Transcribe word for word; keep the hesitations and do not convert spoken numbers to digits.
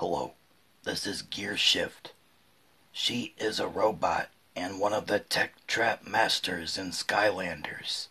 Hello, this is Gearshift. She is a robot and one of the tech trap masters in Skylanders.